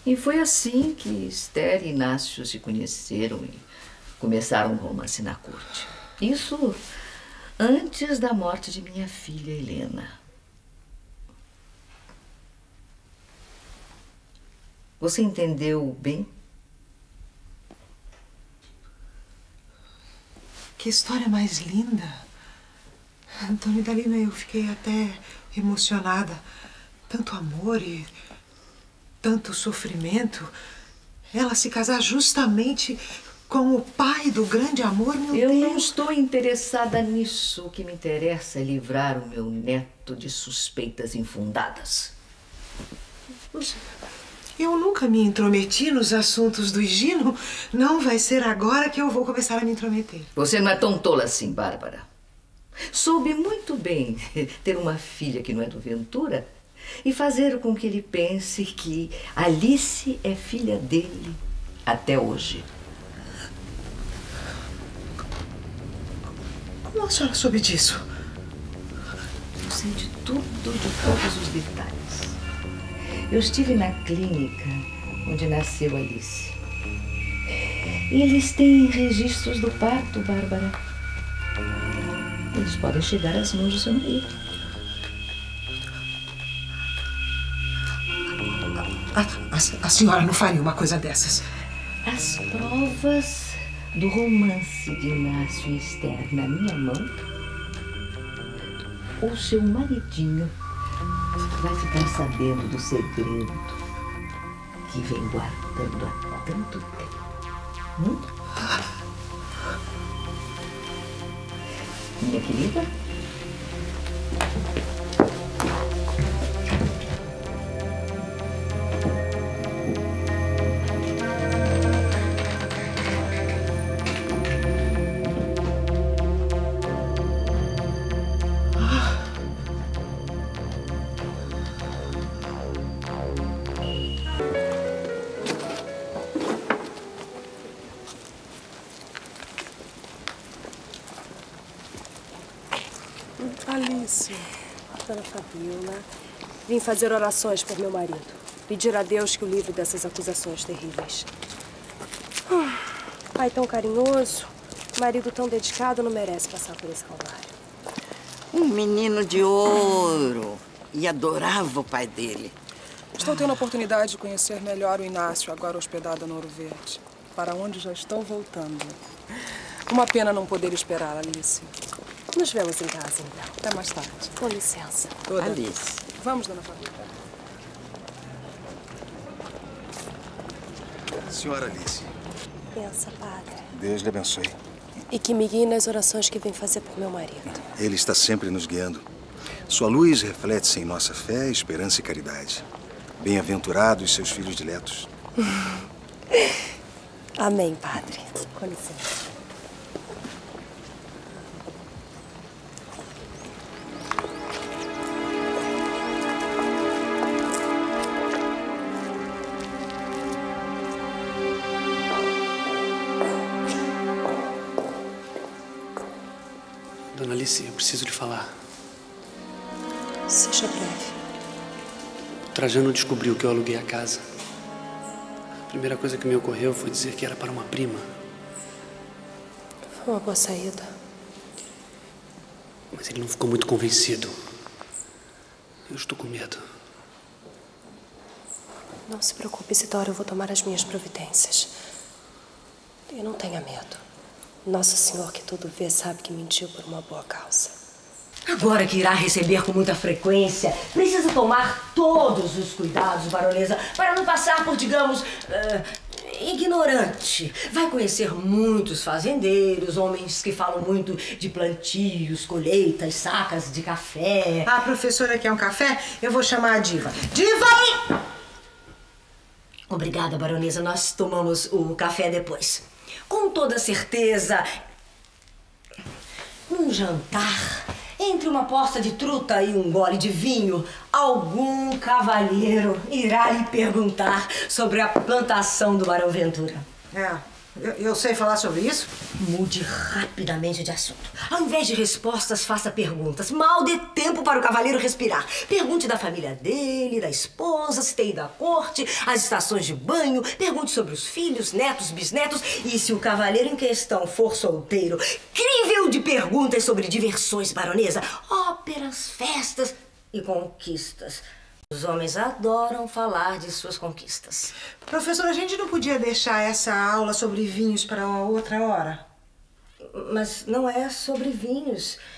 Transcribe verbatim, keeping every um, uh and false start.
E foi assim que Esther e Inácio se conheceram e começaram um romance na corte. Isso antes da morte de minha filha, Helena. Você entendeu bem? Que história mais linda. Dona Idalina, eu fiquei até emocionada. Tanto amor e tanto sofrimento. Ela se casar justamente com o pai do grande amor, meu Eu Deus. não estou interessada nisso. O que me interessa é livrar o meu neto de suspeitas infundadas. Eu nunca me intrometi nos assuntos do Higino. Não vai ser agora que eu vou começar a me intrometer. Você não é tão tola assim, Bárbara. Soube muito bem ter uma filha que não é do Ventura e fazer com que ele pense que Alice é filha dele até hoje. Como a senhora soube disso? Eu sei de tudo, de todos os detalhes. Eu estive na clínica onde nasceu Alice. E eles têm registros do parto, Bárbara. Eles podem chegar às mãos do seu marido. A, a, a senhora não faria uma coisa dessas? As provas do romance de Inácio e Esther na minha mão, ou seu maridinho vai ficar sabendo do segredo que vem guardando há tanto tempo. Hum? Minha querida? Alice, dona Fabiola, vim fazer orações por meu marido. Pedir a Deus que o livre dessas acusações terríveis. Hum, pai tão carinhoso, marido tão dedicado, não merece passar por esse calvário. Um menino de ouro. E adorava o pai dele. Estou tendo a oportunidade de conhecer melhor o Inácio, agora hospedado no Ouro Verde, para onde já estou voltando. Uma pena não poder esperar, Alice. Nos vemos em casa, então. Até mais tarde. Com licença. Toda. Alice. Vamos, dona Fabiola. Senhora Alice. Pensa, padre. Deus lhe abençoe. E que me guie nas orações que vem fazer por meu marido. Ele está sempre nos guiando. Sua luz reflete-se em nossa fé, esperança e caridade. Bem-aventurados seus filhos diletos. Amém, padre. Com licença. Dona Alice, eu preciso lhe falar. Seja breve. O Trajano descobriu que eu aluguei a casa. A primeira coisa que me ocorreu foi dizer que era para uma prima. Foi uma boa saída. Mas ele não ficou muito convencido. Eu estou com medo. Não se preocupe, Isidoro, eu vou tomar as minhas providências. E não tenha medo. Nosso Senhor que tudo vê sabe que mentiu por uma boa causa. Agora que irá receber com muita frequência, precisa tomar todos os cuidados, baronesa, para não passar por, digamos, uh, ignorante. Vai conhecer muitos fazendeiros, homens que falam muito de plantios, colheitas, sacas de café. A professora quer um café? Eu vou chamar a diva. Diva! Obrigada, baronesa. Nós tomamos o café depois. Com toda certeza, num jantar, entre uma poça de truta e um gole de vinho, algum cavalheiro irá lhe perguntar sobre a plantação do Barão Ventura. É, Eu, eu sei falar sobre isso? Mude rapidamente de assunto. Ao invés de respostas, faça perguntas. Mal dê tempo para o cavaleiro respirar. Pergunte da família dele, da esposa, se tem ido à corte, as estações de banho. Pergunte sobre os filhos, netos, bisnetos. E se o cavaleiro em questão for solteiro, crível de perguntas sobre diversões, baronesa, óperas, festas e conquistas. Os homens adoram falar de suas conquistas. Professor, a gente não podia deixar essa aula sobre vinhos para uma outra hora? Mas não é sobre vinhos.